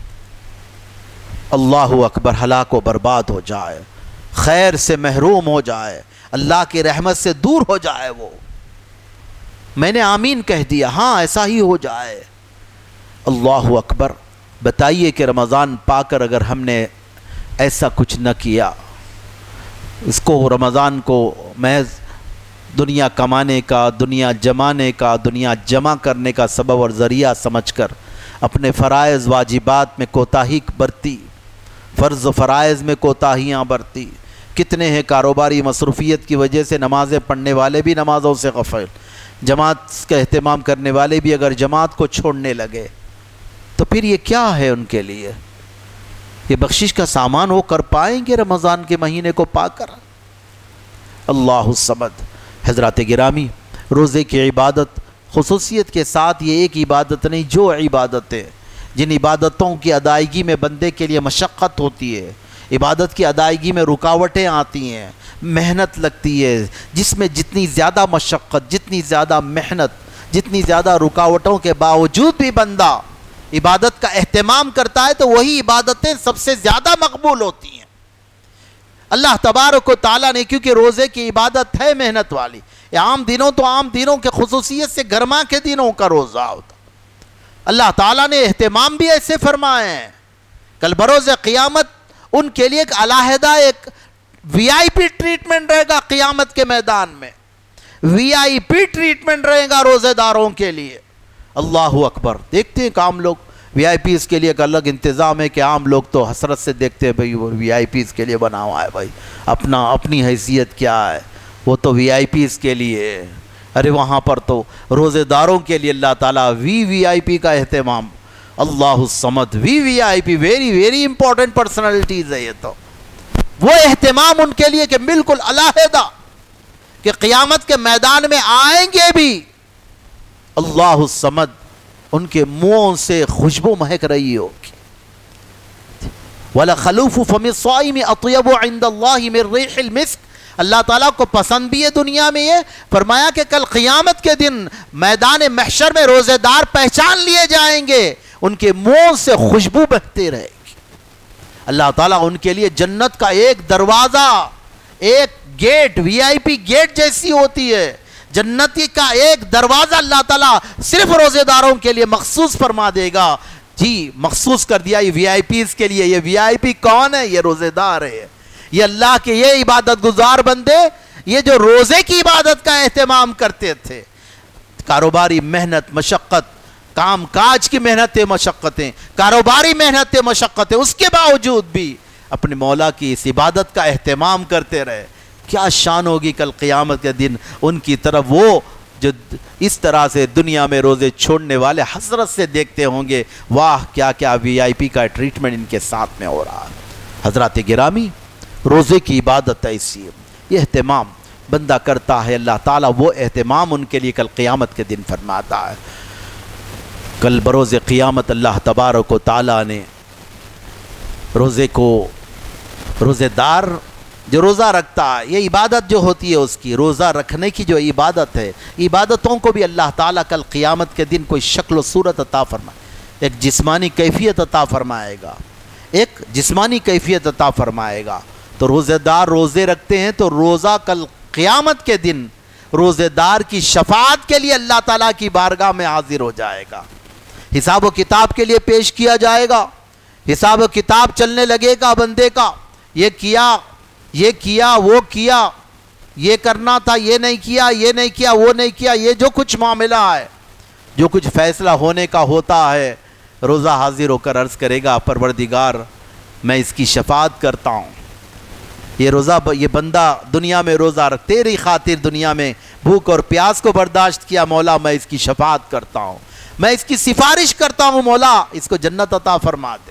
اللہ اکبر، ہلاک و برباد ہو جائے، خیر سے محروم ہو جائے، اللہ کی رحمت سے دور ہو جائے وہ۔ میں نے آمین کہہ دیا، ہاں ایسا ہی ہو جائے۔ اللہ اکبر۔ بتائیے کہ رمضان پا کر اگر ہم نے ایسا کچھ نہ کیا، اس کو رمضان کو محض دنیا کمانے کا، دنیا جمانے کا، دنیا جمع کرنے کا سبب اور ذریعہ سمجھ کر اپنے فرائض واجبات میں کوتاہی برتی، فرض و فرائض میں کوتاہیاں برتی۔ کتنے ہیں کاروباری مصروفیت کی وجہ سے نمازیں پڑھنے والے بھی نمازوں سے غفل، جماعت کا اہتمام کرنے والے بھی اگر جماعت کو چھوڑنے لگے تو پھر یہ کیا ہے ان کے لیے؟ یہ بخشش کا سامان وہ کر پائیں گے رمضان کے مہینے کو پا کر؟ اللہ الصمد۔ حضرات گرامی، روزے کی عبادت خصوصیت کے ساتھ یہ ایک عبادت نہیں، جو عبادتیں جن عبادتوں کی ادائیگی میں بندے کے لیے مشقت ہوتی ہے، عبادت کی ادائیگی میں رکاوٹیں آتی ہیں، محنت لگتی ہے، جس میں جتنی زیادہ مشقت، جتنی زیادہ محنت، جتنی زیادہ رکاوٹوں کے باوجود بھی بندہ عبادت کا اہتمام کرتا ہے تو وہی عبادتیں سب سے زیادہ مقبول ہوتی ہیں۔ اللہ تبارک و تعالیٰ نے، کیونکہ روزے کی عبادت ہے محنت والی، عام دنوں تو عام دنوں کے خصوصیت سے گرما کے دنوں کا روزہ ہوتا، اللہ تعالیٰ نے اہتمام بھی ایسے فرمائے ہیں۔ کل بروز قیامت ان کے لیے ایک علیحدہ ایک وی آئی پی ٹریٹمنٹ رہے گا قیامت کے میدان میں، وی آئی پی ٹریٹمنٹ رہے گا روزے داروں کے لیے۔ اللہ اکبر۔ دیکھتے ہیں کہ عام لوگ وی آئی پیز کے لیے ایک الگ انتظام ہے کہ عام لوگ تو حسرت سے دیکھتے ہیں بھائی وہ وی آئی پیز کے لیے بنا ہوا ہے، بھائی اپنا اپنی حیثیت کیا ہے، وہ تو وی آئی پیز کے لیے۔ ارے وہاں پر تو روزے داروں کے لیے اللہ تعالیٰ وی وی آئی پی کا اہتمام، اللہ الصمد، V V I P, very very important personalities ہے یہ تو، وہ اہتمام ان کے لیے کہ بالکل علیحدہ کہ قیامت کے میدان میں آئیں گے بھی اللہ الصمد، ان کے منہوں سے خوشبو مہک رہی ہوگی۔ وَلَخَلُوفُ فَمِ الصَّائِمِ أَطْيَبُ عِنْدَ اللَّهِ مِنْ رِيحِ الْمِسْكِ، اللہ تعالیٰ کو پسند بھی ہے دنیا میں یہ، فرمایا کہ کل قیامت کے دن میدان محشر میں روزے دار پہچان لیے جائیں گے، ان کے منہوں سے خوشبو بہتے رہے گی۔ اللہ تعالیٰ ان کے لیے جنت کا ایک دروازہ، ایک get, we I P get جیسی ہوتی ہے، جنتی کا ایک دروازہ اللہ تعالیٰ صرف روزے داروں کے لیے مخصوص فرما دے گا۔ جی مخصوص کر دیا یہ وی آئی پیز کے لیے۔ یہ وی آئی پی کون ہے؟ یہ روزے دار ہے، یہ اللہ کے یہ عبادت گزار بندے، یہ جو روزے کی عبادت کا اہتمام کرتے تھے، کاروباری محنت مشقت، کام کاج کی محنتیں مشقتیں، کاروباری محنتیں مشقتیں، اس کے باوجود بھی اپنے مولا کی اس عبادت کا اہتمام کرتے رہے۔ کیا شان ہوگی کل قیامت کے دن ان کی طرف وہ جو اس طرح سے دنیا میں روزے چھوڑنے والے حسرت سے دیکھتے ہوں گے، واہ کیا کیا وی آئی پی کا ٹریٹمنٹ ان کے ساتھ میں ہو رہا ہے۔ حضرات گرامی، روزے کی عبادت ایسی ہے، یہ اہتمام بندہ کرتا ہے، اللہ تعالیٰ وہ اہتمام ان کے لیے کل قیامت کے دن فرماتا ہے۔ کل بروز قیامت اللہ تبارک و تعالیٰ نے روزے کو، روزے دار جو روزہ رکھتا ہے، یہ عبادت جو ہوتی ہے اس کی، روزہ رکھنے کی جو عبادت ہے، عبادتوں کو بھی اللہ تعالیٰ کل قیامت کے دن کوئی شکل و صورت عطا فرمائے، ایک جسمانی کیفیت عطا فرمائے گا، ایک جسمانی کیفیت عطا فرمائے گا۔ تو روزے دار روزے رکھتے ہیں تو روزہ کل قیامت کے دن روزے دار کی شفاعت کے لیے اللہ تعالیٰ کی بارگاہ میں حاضر ہو جائے گا، حساب و کتاب کے لیے پیش کیا جائے گا، حساب و کتاب چلنے لگے گا بندے کا، یہ کیا یہ کیا وہ کیا، یہ کرنا تھا یہ نہیں کیا، یہ نہیں کیا وہ نہیں کیا، یہ جو کچھ معاملہ ہے، جو کچھ فیصلہ ہونے کا ہوتا ہے، روزہ حاضر ہو کر عرض کرے گا پروردگار میں اس کی شفاعت کرتا ہوں، یہ روزہ یہ بندہ دنیا میں روزہ رکھ تیری خاطر دنیا میں بھوک اور پیاس کو برداشت کیا، مولا میں اس کی شفاعت کرتا ہوں، میں اس کی سفارش کرتا ہوں، مولا اس کو جنت عطا فرما دے۔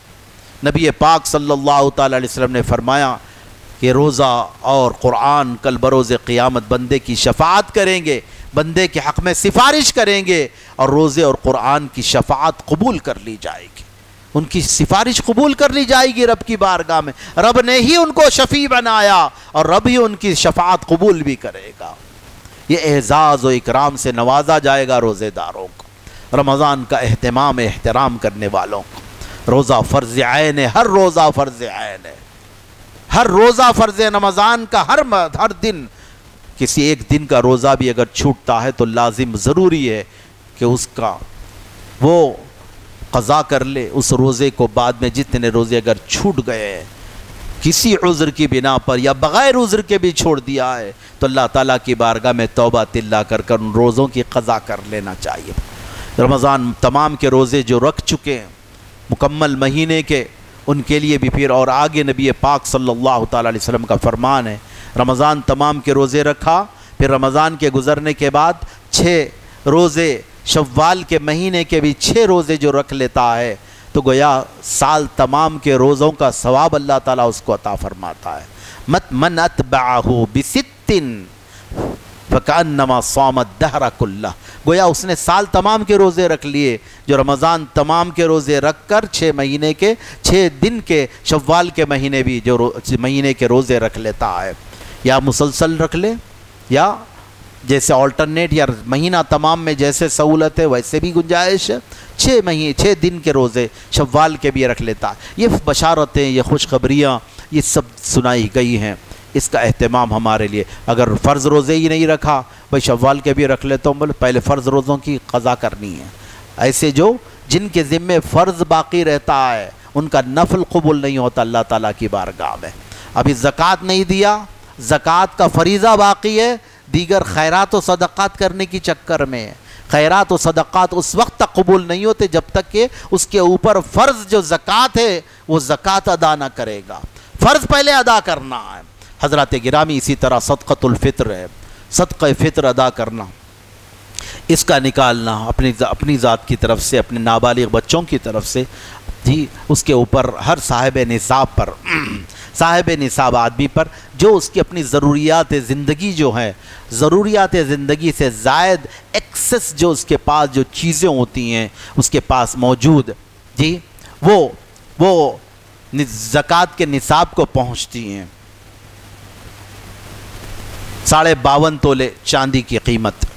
نبی پاک صلی اللہ تعالی علیہ وسلم نے فرمایا کہ روزہ اور قرآن کل بروز قیامت بندے کی شفاعت کریں گے، بندے کے حق میں سفارش کریں گے، اور روزے اور قرآن کی شفاعت قبول کر لی جائے گی، ان کی سفارش قبول کر لی جائے گی رب کی بارگاہ میں، رب نے ہی ان کو شفیع بنایا اور رب ہی ان کی شفاعت قبول بھی کرے گا۔ یہ اعزاز و اکرام سے نوازا جائے گا روزے داروں کو، رمضان کا اہتمام احترام کرنے والوں کو۔ روزہ فرض عین ہے، ہر روزہ فرض عین ہے، ہر روزہ فرض رمضان کا، ہر ہر دن کسی ایک دن کا روزہ بھی اگر چھوٹتا ہے تو لازم ضروری ہے کہ اس کا وہ قضا کر لے، اس روزے کو بعد میں جتنے روزے اگر چھوٹ گئے ہیں کسی عذر کی بنا پر یا بغیر عذر کے بھی چھوڑ دیا ہے تو اللہ تعالیٰ کی بارگاہ میں توبہ تلا کر کر ان روزوں کی قضا کر لینا چاہیے۔ رمضان تمام کے روزے جو رکھ چکے ہیں مکمل مہینے کے، ان کے لیے بھی پھر اور آگے نبی پاک صلی اللہ تعالیٰ علیہ وسلم کا فرمان ہے، رمضان تمام کے روزے رکھا، پھر رمضان کے گزرنے کے بعد چھ روزے شوال کے مہینے کے بھی چھ روزے جو رکھ لیتا ہے تو گویا سال تمام کے روزوں کا ثواب اللہ تعالیٰ اس کو عطا فرماتا ہے۔ مت من اتبعہ بستن فکأنما صام الدہر کلہ، گویا اس نے سال تمام کے روزے رکھ لیے، جو رمضان تمام کے روزے رکھ کر چھ مہینے کے چھ دن کے شوال کے مہینے بھی جو مہینے کے روزے رکھ لیتا ہے، یا مسلسل رکھ لے یا جیسے آلٹرنیٹ یا مہینہ تمام میں جیسے سہولت ہے ویسے بھی گنجائش ہے، چھ مہینے چھ دن کے روزے شوال کے بھی رکھ لیتا ہے۔ یہ بشارتیں، یہ خوشخبریاں یہ سب سنائی گئی ہیں، اس کا اہتمام ہمارے لیے۔ اگر فرض روزے ہی نہیں رکھا، بھائی شوال کے بھی رکھ لیتا ہوں، بولے پہلے فرض روزوں کی قضا کرنی ہے۔ ایسے جو جن کے ذمے فرض باقی رہتا ہے ان کا نفل قبول نہیں ہوتا اللہ تعالیٰ کی بارگاہ میں۔ ابھی زکوٰۃ نہیں دیا، زکوٰۃ کا فریضہ باقی ہے، دیگر خیرات و صدقات کرنے کی چکر میں ہے۔ خیرات و صدقات اس وقت تک قبول نہیں ہوتے جب تک کہ اس کے اوپر فرض جو زکوٰۃ ہے وہ زکوٰۃ ادا نہ کرے گا۔ فرض پہلے ادا کرنا ہے۔ حضرات گرامی اسی طرح صدقۃ الفطر ہے، صدقہ فطر ادا کرنا، اس کا نکالنا اپنی اپنی ذات کی طرف سے، اپنے نابالغ بچوں کی طرف سے، جی اس کے اوپر ہر صاحب نصاب پر صاحب نصاب آدمی پر جو اس کی اپنی ضروریات زندگی جو ہیں، ضروریات زندگی سے زائد ایکسس جو اس کے پاس جو چیزیں ہوتی ہیں اس کے پاس موجود، جی وہ وہ زکوٰۃ کے نصاب کو پہنچتی ہیں۔ ساڑھے باون تولے چاندی کی قیمت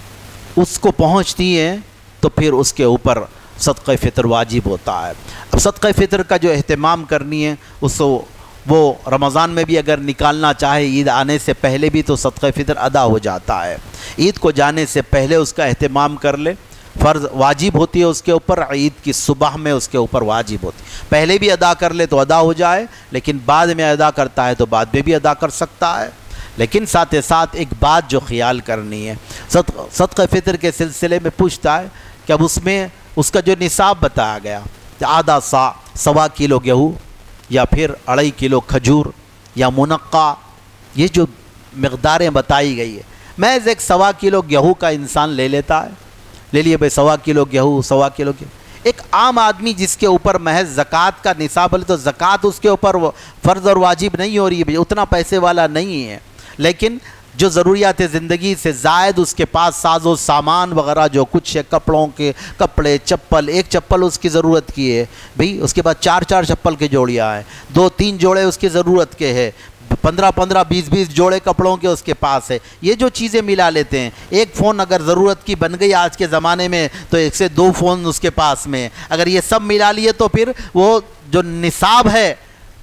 اس کو پہنچتی ہے تو پھر اس کے اوپر صدقہ فطر واجب ہوتا ہے۔ اب صدقہ فطر کا جو اہتمام کرنی ہے اس کو وہ رمضان میں بھی اگر نکالنا چاہے، عید آنے سے پہلے بھی تو صدقہ فطر ادا ہو جاتا ہے۔ عید کو جانے سے پہلے اس کا اہتمام کر لے، فرض واجب ہوتی ہے اس کے اوپر، عید کی صبح میں اس کے اوپر واجب ہوتی ہے۔ پہلے بھی ادا کر لے تو ادا ہو جائے، لیکن بعد میں ادا کرتا ہے تو بعد میں بھی ادا کر سکتا ہے۔ لیکن ساتھ ساتھ ایک بات جو خیال کرنی ہے، صدقہ فطر کے سلسلے میں پوچھتا ہے کہ اب اس میں اس کا جو نصاب بتایا گیا، آدھا سا سوا کلو گیہوں یا پھر اڑائی کلو کھجور یا منقع، یہ جو مقداریں بتائی گئی ہے، محض ایک سوا کلو گیہوں کا انسان لے لیتا ہے، لے لیے بھائی سوا کلو گیہوں، سوا کلو گیہوں۔ ایک عام آدمی جس کے اوپر محض زکوٰۃ کا نصاب ہے تو زکوٰۃ اس کے اوپر فرض اور واجب نہیں ہو رہی ہے، اتنا پیسے والا نہیں ہے، لیکن جو ضروریات زندگی سے زائد اس کے پاس ساز و سامان وغیرہ جو کچھ ہے، کپڑوں کے کپڑے، چپل، ایک چپل اس کی ضرورت کی ہے بھئی، اس کے بعد چار چار چپل کے جوڑیاں ہیں، دو تین جوڑے اس کی ضرورت کے ہے، پندرہ پندرہ بیس بیس جوڑے کپڑوں کے اس کے پاس ہے، یہ جو چیزیں ملا لیتے ہیں۔ ایک فون اگر ضرورت کی بن گئی آج کے زمانے میں تو ایک سے دو فون اس کے پاس میں، اگر یہ سب ملا لیے تو پھر وہ جو نصاب ہے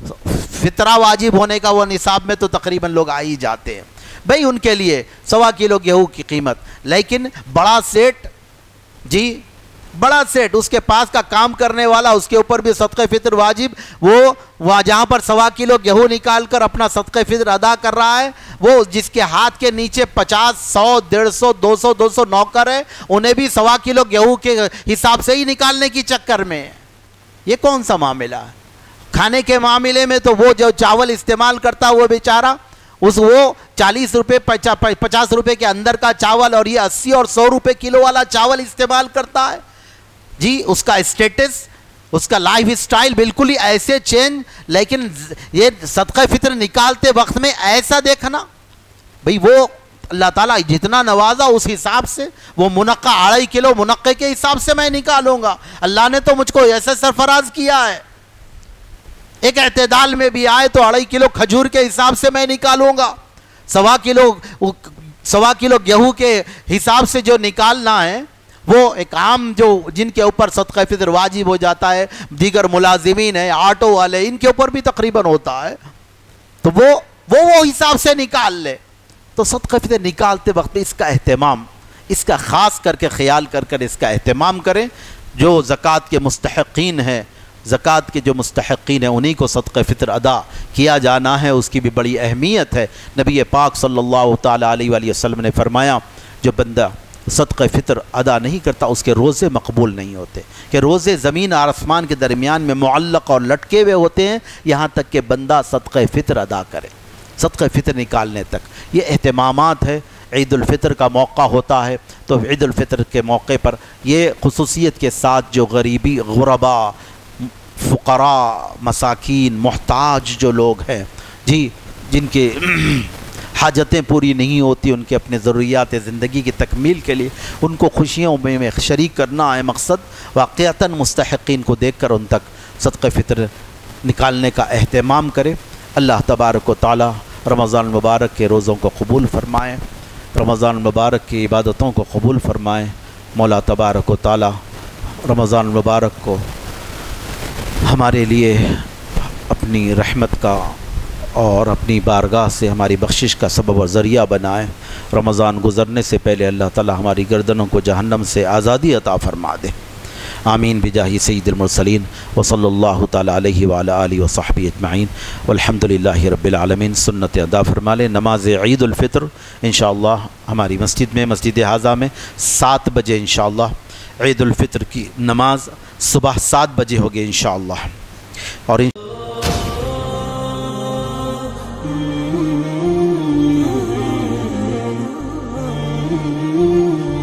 فطرہ واجب ہونے کا، وہ نصاب میں تو تقریباً لوگ آ ہی جاتے ہیں بھئی۔ ان کے لیے سوا کلو گیہوں کی قیمت، لیکن بڑا سیٹ، جی بڑا سیٹ اس کے پاس کا کام کرنے والا، اس کے اوپر بھی صدقہ فطر واجب، وہ وہاں جہاں پر سوا کلو گیہوں نکال کر اپنا صدقہ فطر ادا کر رہا ہے، وہ جس کے ہاتھ کے نیچے پچاس، سو، ڈیڑھ سو، دو سو دو سو نوکر ہے، انہیں بھی سوا کلو گیہوں کے حساب سے ہی نکالنے کی چکر میں ہے۔ یہ کون سا معاملہ ہے؟ کھانے کے معاملے میں تو وہ جو چاول استعمال کرتا وہ بیچارہ، اس وہ چالیس روپے پچاس روپے کے اندر کا چاول اور یہ اسی اور سو روپے کلو والا چاول استعمال کرتا ہے، جی اس کا اسٹیٹس، اس کا لائف سٹائل بالکل ہی ایسے چینج، لیکن یہ صدقہ فطر نکالتے وقت میں ایسا دیکھنا بھئی، وہ اللہ تعالیٰ جتنا نوازا اس حساب سے، وہ منقع اڑائی کلو منقع کے حساب سے میں نکالوں گا، اللہ نے تو مجھ کو ایسے سرفراز کیا ہے۔ ایک اعتدال میں بھی آئے تو اڑائی کلو کھجور کے حساب سے میں نکالوں گا، سوا کلو سوا کلو گیہوں کے حساب سے جو نکالنا ہے، وہ ایک عام جو جن کے اوپر صدقہ فطر واجب ہو جاتا ہے، دیگر ملازمین ہیں، آٹو والے، ان کے اوپر بھی تقریباً ہوتا ہے، تو وہ وہ وہ حساب سے نکال لے۔ تو صدقہ فطر نکالتے وقت اس کا اہتمام، اس کا خاص کر کے خیال کر کر اس کا اہتمام کریں۔ جو زکوٰۃ کے مستحقین ہیں، زکوٰۃ کے جو مستحقین ہیں، انہی کو صدقہ فطر ادا کیا جانا ہے، اس کی بھی بڑی اہمیت ہے۔ نبی پاک صلی اللہ تعالیٰ علیہ وآلہ وسلم نے فرمایا، جو بندہ صدقہ فطر ادا نہیں کرتا اس کے روزے مقبول نہیں ہوتے، کہ روزے زمین اور آسمان کے درمیان میں معلق اور لٹکے ہوئے ہوتے ہیں یہاں تک کہ بندہ صدقہ فطر ادا کرے، صدقہ فطر نکالنے تک۔ یہ اہتمامات ہے۔ عید الفطر کا موقع ہوتا ہے تو عید الفطر کے موقع پر یہ خصوصیت کے ساتھ جو غریبی، غربا، فقراء، مساکین، محتاج جو لوگ ہیں، جی جن کے حاجتیں پوری نہیں ہوتی، ان کے اپنے ضروریات زندگی کی تکمیل کے لیے ان کو خوشیوں میں شریک کرنا ہے مقصد، واقعتاً مستحقین کو دیکھ کر ان تک صدقہ فطر نکالنے کا اہتمام کرے۔ اللہ تبارک و تعالی رمضان المبارک کے روزوں کو قبول فرمائے، رمضان المبارک کی عبادتوں کو قبول فرمائے۔ مولا تبارک و تعالی رمضان المبارک کو ہمارے لیے اپنی رحمت کا اور اپنی بارگاہ سے ہماری بخشش کا سبب اور ذریعہ بنائے۔ رمضان گزرنے سے پہلے اللہ تعالی ہماری گردنوں کو جہنم سے آزادی عطا فرما دے۔ آمین بجاہ سید المرسلین وصلی اللہ تعالی علیہ وعلی آلہ وصحبہ اجمعین والحمدللہ رب العالمین۔ سنت ادا فرما لیں۔ نماز عید الفطر انشاءاللہ ہماری مسجد میں، مسجد حاضہ میں سات بجے انشاءاللہ عید الفطر کی نماز صبح سات بجے ہوگی انشاءاللہ۔ اور Mm-hmm.